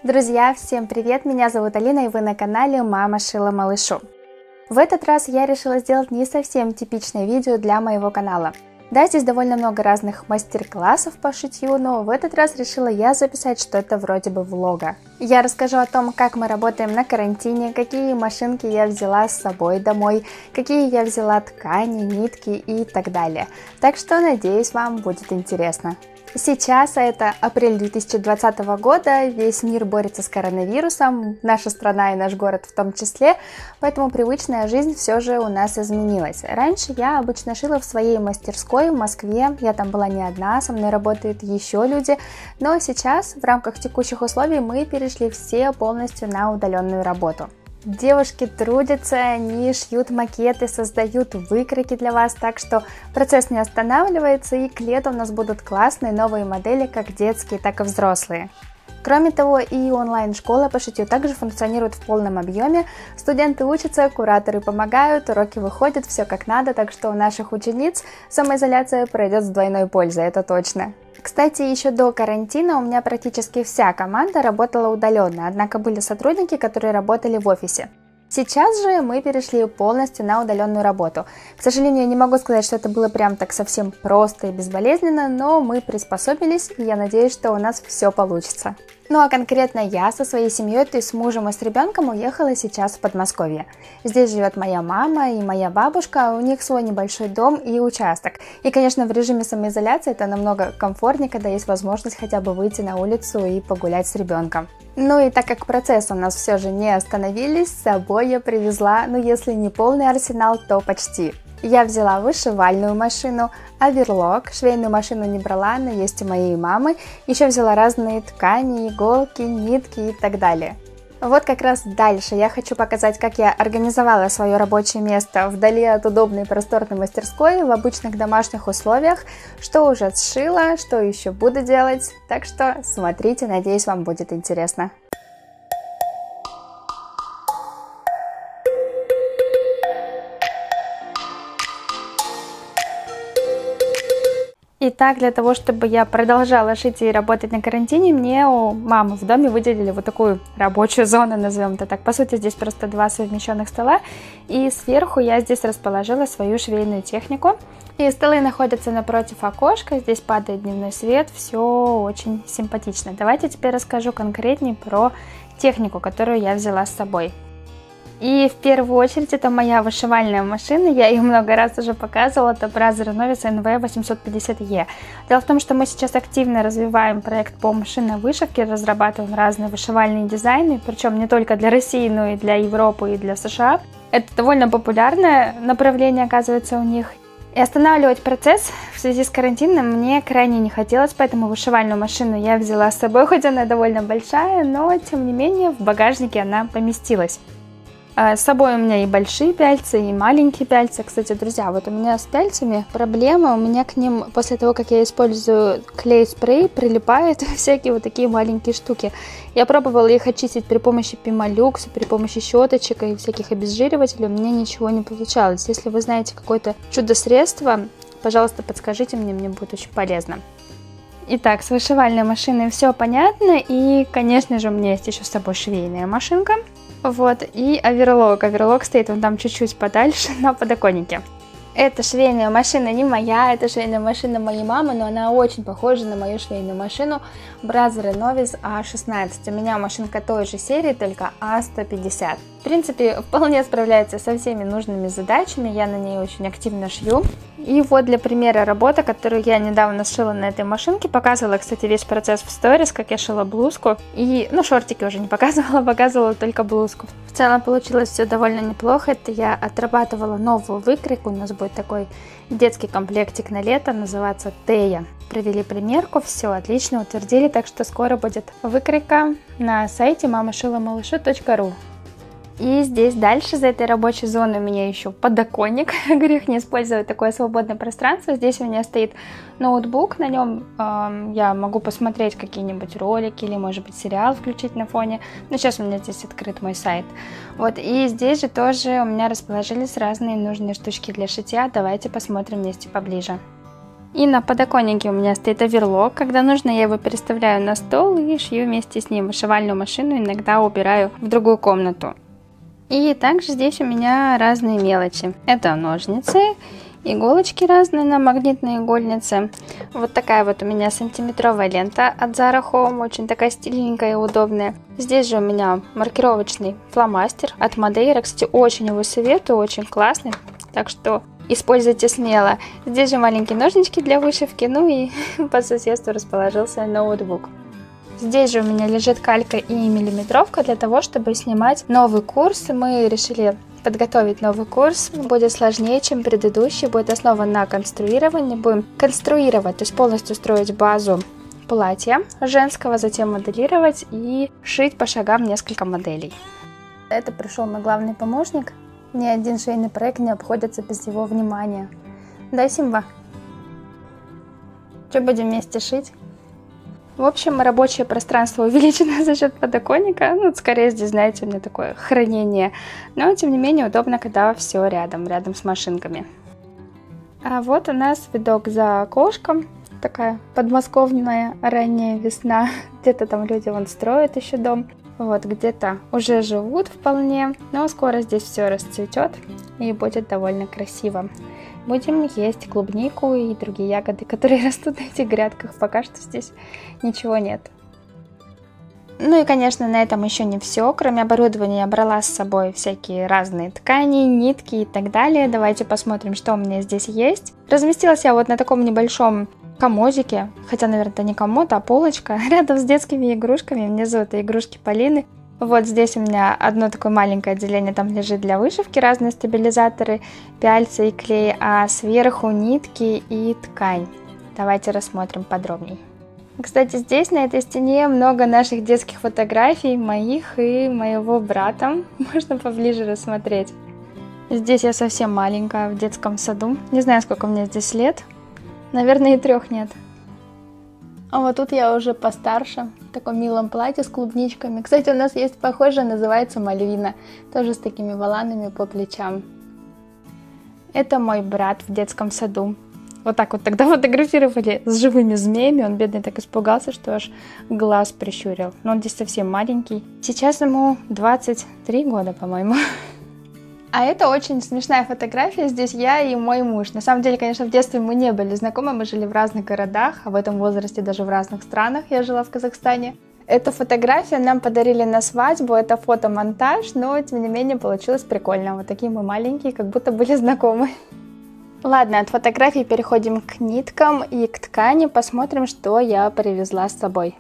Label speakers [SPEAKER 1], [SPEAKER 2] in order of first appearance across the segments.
[SPEAKER 1] Друзья, всем привет! Меня зовут Алина, и вы на канале «Мама шила малышу». В этот раз я решила сделать не совсем типичное видео для моего канала. Да, здесь довольно много разных мастер-классов по шитью, но в этот раз решила я записать что-то вроде бы влога. Я расскажу о том, как мы работаем на карантине, какие машинки я взяла с собой домой, какие я взяла ткани, нитки и так далее. Так что, надеюсь, вам будет интересно. Сейчас, это апрель 2020 года, весь мир борется с коронавирусом, наша страна и наш город в том числе, поэтому привычная жизнь все же у нас изменилась. Раньше я обычно шила в своей мастерской в Москве, я там была не одна, со мной работают еще люди, но сейчас в рамках текущих условий мы перешли все полностью на удаленную работу. Девушки трудятся, они шьют макеты, создают выкройки для вас, так что процесс не останавливается, и к лету у нас будут классные новые модели, как детские, так и взрослые. Кроме того, и онлайн-школа по шитью также функционирует в полном объеме, студенты учатся, кураторы помогают, уроки выходят, все как надо, так что у наших учениц самоизоляция пройдет с двойной пользой, это точно. Кстати, еще до карантина у меня практически вся команда работала удаленно, однако были сотрудники, которые работали в офисе. Сейчас же мы перешли полностью на удаленную работу. К сожалению, я не могу сказать, что это было прям так совсем просто и безболезненно, но мы приспособились, и я надеюсь, что у нас все получится. Ну а конкретно я со своей семьей, то есть с мужем и с ребенком, уехала сейчас в Подмосковье. Здесь живет моя мама и моя бабушка, у них свой небольшой дом и участок. И, конечно, в режиме самоизоляции это намного комфортнее, когда есть возможность хотя бы выйти на улицу и погулять с ребенком. Ну и так как процессы у нас все же не остановились, с собой я привезла, ну если не полный арсенал, то почти. Я взяла вышивальную машину, оверлок, швейную машину не брала, но есть у моей мамы. Еще взяла разные ткани, иголки, нитки и так далее. Вот как раз дальше я хочу показать, как я организовала свое рабочее место вдали от удобной просторной мастерской в обычных домашних условиях, что уже сшила, что еще буду делать. Так что смотрите, надеюсь, вам будет интересно. Итак, для того, чтобы я продолжала шить и работать на карантине, мне у мамы в доме выделили вот такую рабочую зону, назовем это так. По сути, здесь просто два совмещенных стола, и сверху я здесь расположила свою швейную технику. И столы находятся напротив окошка, здесь падает дневной свет, все очень симпатично. Давайте теперь расскажу конкретнее про технику, которую я взяла с собой. И в первую очередь это моя вышивальная машина, я ее много раз уже показывала, это Brother Novus NV850E. Дело в том, что мы сейчас активно развиваем проект по машинной вышивке, разрабатываем разные вышивальные дизайны, причем не только для России, но и для Европы и для США. Это довольно популярное направление, оказывается, у них. И останавливать процесс в связи с карантином мне крайне не хотелось, поэтому вышивальную машину я взяла с собой, хоть она довольно большая, но тем не менее в багажнике она поместилась. С собой у меня и большие пяльцы, и маленькие пяльцы. Кстати, друзья, вот у меня с пяльцами проблема. У меня к ним, после того, как я использую клей-спрей, прилипают всякие вот такие маленькие штуки. Я пробовала их очистить при помощи Pimolux, при помощи щеточек и всяких обезжиривателей. У меня ничего не получалось. Если вы знаете какое-то чудо-средство, пожалуйста, подскажите мне будет очень полезно. Итак, с вышивальной машиной все понятно. И, конечно же, у меня есть еще с собой швейная машинка. Вот, и оверлок. Оверлок стоит вон там чуть-чуть подальше на подоконнике. Эта швейная машина не моя, это швейная машина моей мамы, но она очень похожа на мою швейную машину Brother Novus A16. У меня машинка той же серии, только A150. В принципе, вполне справляется со всеми нужными задачами, я на ней очень активно шью. И вот для примера работа, которую я недавно сшила на этой машинке, показывала, кстати, весь процесс в сторис, как я шила блузку. И, ну, шортики уже не показывала, показывала только блузку. В целом получилось все довольно неплохо, это я отрабатывала новую выкройку, у нас будет такой детский комплектик на лето, называется Тея. Провели примерку, все отлично, утвердили, так что скоро будет выкройка на сайте mamashilamalashu.ru. И здесь дальше, за этой рабочей зоной, у меня еще подоконник. Грех не использовать такое свободное пространство. Здесь у меня стоит ноутбук, на нем я могу посмотреть какие-нибудь ролики или, может быть, сериал включить на фоне. Но сейчас у меня здесь открыт мой сайт. Вот, и здесь же тоже у меня расположились разные нужные штучки для шитья. Давайте посмотрим вместе поближе. И на подоконнике у меня стоит оверлок. Когда нужно, я его переставляю на стол и шью вместе с ним. Вышивальную машину иногда убираю в другую комнату. И также здесь у меня разные мелочи. Это ножницы, иголочки разные на магнитной игольнице. Вот такая вот у меня сантиметровая лента от Zara Home, очень такая стильненькая и удобная. Здесь же у меня маркировочный фломастер от Madeira. Кстати, очень его советую, очень классный. Так что используйте смело. Здесь же маленькие ножнички для вышивки, ну и по соседству расположился ноутбук. Здесь же у меня лежит калька и миллиметровка для того, чтобы снимать новый курс. Мы решили подготовить новый курс. Будет сложнее, чем предыдущий, будет основан на конструировании. Будем конструировать, то есть полностью строить базу платья женского, затем моделировать и шить по шагам несколько моделей. Это пришел мой главный помощник. Ни один швейный проект не обходится без его внимания. Да, Симба? Что будем вместе шить? В общем, рабочее пространство увеличено за счет подоконника. Ну, скорее здесь, знаете, у меня такое хранение. Но, тем не менее, удобно, когда все рядом с машинками. А вот у нас видок за окошком. Такая подмосковная ранняя весна. Где-то там люди вон строят еще дом. Вот, где-то уже живут вполне, но скоро здесь все расцветет и будет довольно красиво. Будем есть клубнику и другие ягоды, которые растут на этих грядках. Пока что здесь ничего нет. Ну и, конечно, на этом еще не все. Кроме оборудования я брала с собой всякие разные ткани, нитки и так далее. Давайте посмотрим, что у меня здесь есть. Разместилась я вот на таком небольшом комодике, хотя, наверное, это не комод, а полочка, рядом с детскими игрушками. Внизу это игрушки Полины. Вот здесь у меня одно такое маленькое отделение, там лежит для вышивки разные стабилизаторы, пяльцы и клей, а сверху нитки и ткань. Давайте рассмотрим подробнее. Кстати, здесь на этой стене много наших детских фотографий, моих и моего брата. Можно поближе рассмотреть. Здесь я совсем маленькая, в детском саду. Не знаю, сколько мне здесь лет. Наверное, и 3 нет. А вот тут я уже постарше, в таком милом платье с клубничками. Кстати, у нас есть похожее, называется Мальвина, тоже с такими воланами по плечам. Это мой брат в детском саду. Вот так вот тогда фотографировали с живыми змеями. Он, бедный, так испугался, что аж глаз прищурил. Но он здесь совсем маленький. Сейчас ему 23 года, по-моему. А это очень смешная фотография, здесь я и мой муж. На самом деле, конечно, в детстве мы не были знакомы, мы жили в разных городах, а в этом возрасте даже в разных странах. Я жила в Казахстане. Эту фотографию нам подарили на свадьбу, это фотомонтаж, но тем не менее получилось прикольно. Вот такие мы маленькие, как будто были знакомы. Ладно, от фотографий переходим к ниткам и к ткани, посмотрим, что я привезла с собой.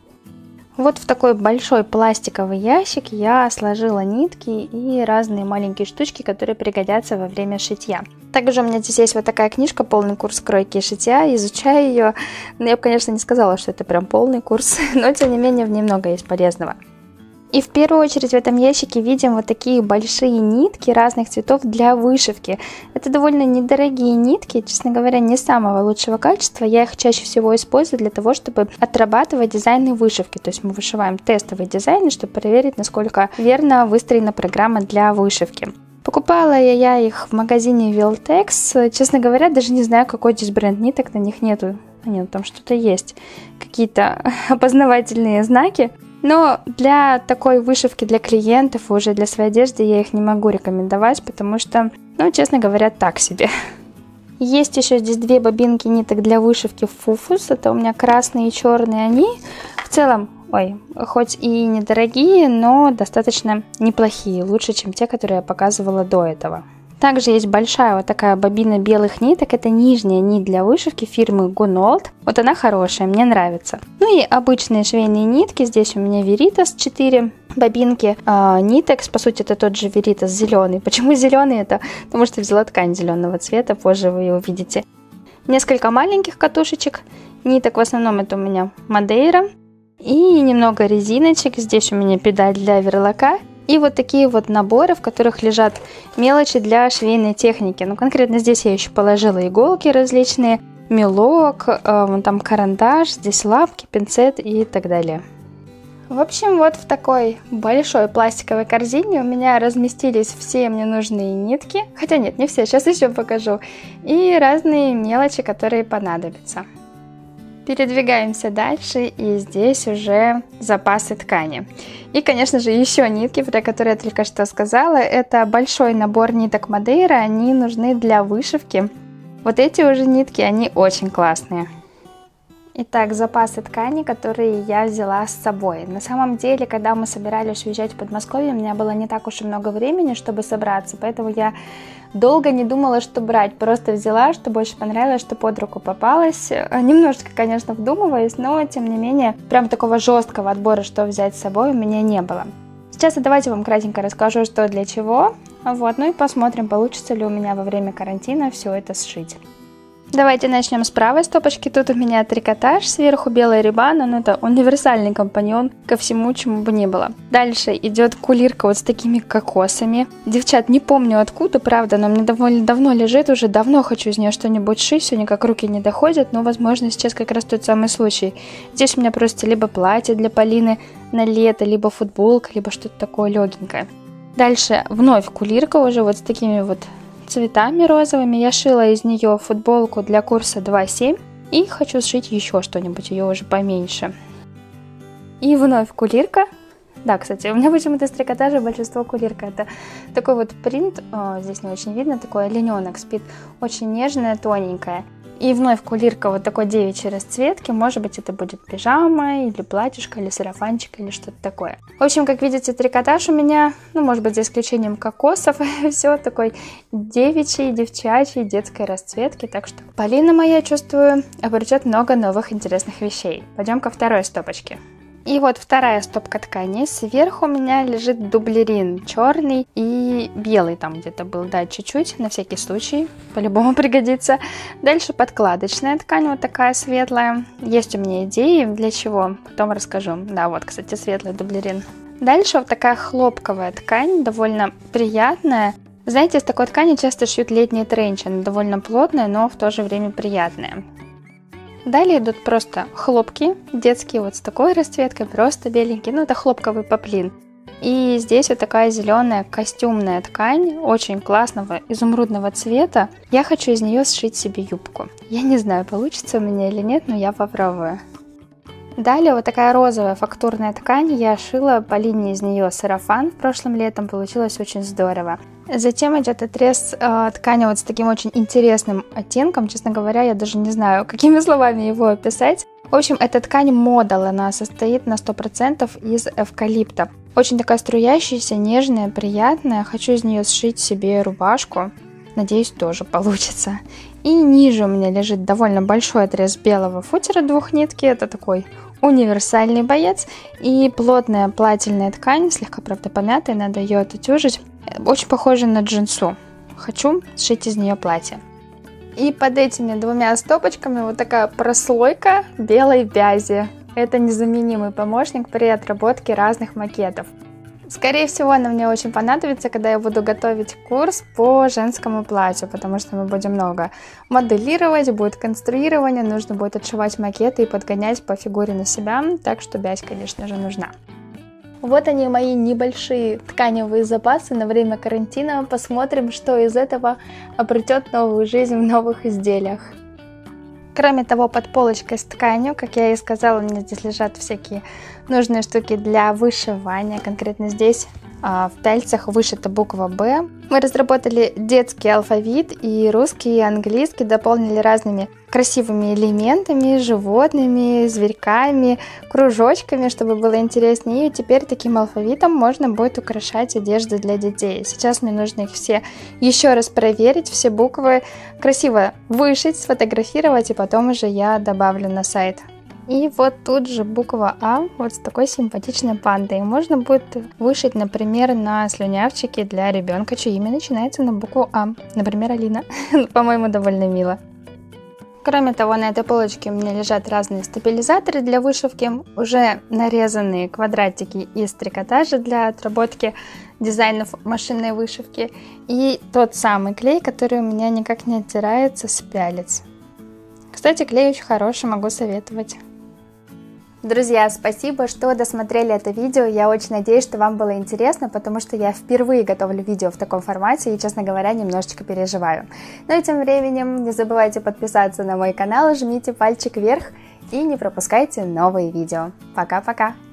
[SPEAKER 1] Вот в такой большой пластиковый ящик я сложила нитки и разные маленькие штучки, которые пригодятся во время шитья. Также у меня здесь есть вот такая книжка «Полный курс кройки и шитья». Изучаю ее. Но я бы, конечно, не сказала, что это прям полный курс, но тем не менее в ней много есть полезного. И в первую очередь в этом ящике видим вот такие большие нитки разных цветов для вышивки. Это довольно недорогие нитки, честно говоря, не самого лучшего качества. Я их чаще всего использую для того, чтобы отрабатывать дизайны вышивки. То есть мы вышиваем тестовые дизайны, чтобы проверить, насколько верно выстроена программа для вышивки. Покупала я их в магазине Viltex. Честно говоря, даже не знаю, какой здесь бренд ниток, на них нету. Нет, там что-то есть, какие-то опознавательные знаки. Но для такой вышивки для клиентов, уже для своей одежды я их не могу рекомендовать, потому что, ну, честно говоря, так себе. Есть еще здесь 2 бобинки ниток для вышивки Фуфус. Это у меня красные и черные. Они в целом, хоть и недорогие, но достаточно неплохие. Лучше, чем те, которые я показывала до этого. Также есть большая вот такая бобина белых ниток. Это нижняя нить для вышивки фирмы Gunold. Вот она хорошая, мне нравится. Ну и обычные швейные нитки. Здесь у меня Veritas 4 бобинки ниток. По сути, это тот же Veritas зеленый. Почему зеленый? Это потому что взяла ткань зеленого цвета. Позже вы ее увидите. Несколько маленьких катушечек ниток. В основном это у меня Madeira. И немного резиночек. Здесь у меня педаль для верлока. И вот такие вот наборы, в которых лежат мелочи для швейной техники. Ну, конкретно здесь я еще положила иголки различные, мелок, вон там карандаш, здесь лапки, пинцет и так далее. В общем, вот в такой большой пластиковой корзине у меня разместились все мне нужные нитки. Хотя нет, не все, сейчас еще покажу. И разные мелочи, которые понадобятся. Передвигаемся дальше, и здесь уже запасы ткани. И, конечно же, еще нитки, про которые я только что сказала. Это большой набор ниток Мадейра, они нужны для вышивки. Вот эти уже нитки, они очень классные. Итак, запасы ткани, которые я взяла с собой. На самом деле, когда мы собирались уезжать в Подмосковье, у меня было не так уж и много времени, чтобы собраться, поэтому я долго не думала, что брать. Просто взяла, что больше понравилось, что под руку попалось. Немножечко, конечно, вдумываясь, но, тем не менее, прям такого жесткого отбора, что взять с собой, у меня не было. Сейчас давайте вам кратенько расскажу, что для чего. Вот, ну и посмотрим, получится ли у меня во время карантина все это сшить. Давайте начнем с правой стопочки. Тут у меня трикотаж, сверху белый рибан, но это универсальный компаньон ко всему, чему бы ни было. Дальше идет кулирка вот с такими кокосами. Девчат, не помню откуда, правда, но мне довольно давно лежит, уже давно хочу из нее что-нибудь шить, все никак руки не доходят, но, возможно, сейчас как раз тот самый случай. Здесь у меня просто либо платье для Полины на лето, либо футболка, либо что-то такое легенькое. Дальше вновь кулирка уже вот с такими вот цветами розовыми. Я шила из нее футболку для курса 2.7 и хочу сшить еще что-нибудь, ее уже поменьше. И вновь кулирка. Да, кстати, у меня почему-то из трикотажа большинство кулирка. Это такой вот принт, здесь не очень видно, такой олененок спит, очень нежная, тоненькая. И вновь кулирка вот такой девичьей расцветки, может быть это будет пижама, или платьишко, или сарафанчик, или что-то такое. В общем, как видите, трикотаж у меня, ну может быть за исключением кокосов, все такой девичьей, девчачьей, детской расцветки. Так что Полина моя, чувствую, обретет много новых интересных вещей. Пойдем ко второй стопочке. И вот вторая стопка ткани. Сверху у меня лежит дублерин черный и белый там где-то был, да, чуть-чуть, на всякий случай, по-любому пригодится. Дальше подкладочная ткань, вот такая светлая. Есть у меня идеи, для чего, потом расскажу. Да, вот, кстати, светлый дублерин. Дальше вот такая хлопковая ткань, довольно приятная. Знаете, из такой ткани часто шьют летние тренчи, она довольно плотная, но в то же время приятная. Далее идут просто хлопки, детские вот с такой расцветкой, просто беленькие, ну это хлопковый поплин. И здесь вот такая зеленая костюмная ткань, очень классного изумрудного цвета. Я хочу из нее сшить себе юбку. Я не знаю, получится у меня или нет, но я попробую. Далее вот такая розовая фактурная ткань, я шила по линии из нее сарафан прошлым летом, получилось очень здорово. Затем идет отрез ткани вот с таким очень интересным оттенком, честно говоря, я даже не знаю, какими словами его описать. В общем, эта ткань модал, она состоит на 100% из эвкалипта. Очень такая струящаяся, нежная, приятная, хочу из нее сшить себе рубашку, надеюсь, тоже получится. И ниже у меня лежит довольно большой отрез белого футера двухнитки, это такой универсальный боец, и плотная плательная ткань, слегка, правда, помятая, надо ее отутюжить, очень похожа на джинсу, хочу сшить из нее платье. И под этими двумя стопочками вот такая прослойка белой вязи, это незаменимый помощник при отработке разных макетов. Скорее всего, она мне очень понадобится, когда я буду готовить курс по женскому платью, потому что мы будем много моделировать, будет конструирование, нужно будет отшивать макеты и подгонять по фигуре на себя, так что вязь, конечно же, нужна. Вот они, мои небольшие тканевые запасы на время карантина. Посмотрим, что из этого обретет новую жизнь в новых изделиях. Кроме того, под полочкой с тканью, как я и сказала, у меня здесь лежат всякие нужные штуки для вышивания. Конкретно здесь в пяльцах вышита буква «Б». Мы разработали детский алфавит, и русский, и английский дополнили разными красивыми элементами, животными, зверьками, кружочками, чтобы было интереснее. И теперь таким алфавитом можно будет украшать одежду для детей. Сейчас мне нужно их все еще раз проверить, все буквы красиво вышить, сфотографировать, и потом уже я добавлю на сайт. И вот тут же буква А, вот с такой симпатичной пандой. Можно будет вышить, например, на слюнявчике для ребенка, чье имя начинается на букву А. Например, Алина. По-моему, довольно мило. Кроме того, на этой полочке у меня лежат разные стабилизаторы для вышивки, уже нарезанные квадратики из трикотажа для отработки дизайнов машинной вышивки, и тот самый клей, который у меня никак не оттирается с пялец. Кстати, клей очень хороший, могу советовать. Друзья, спасибо, что досмотрели это видео. Я очень надеюсь, что вам было интересно, потому что я впервые готовлю видео в таком формате и, честно говоря, немножечко переживаю. Ну и тем временем не забывайте подписаться на мой канал, жмите пальчик вверх и не пропускайте новые видео. Пока-пока!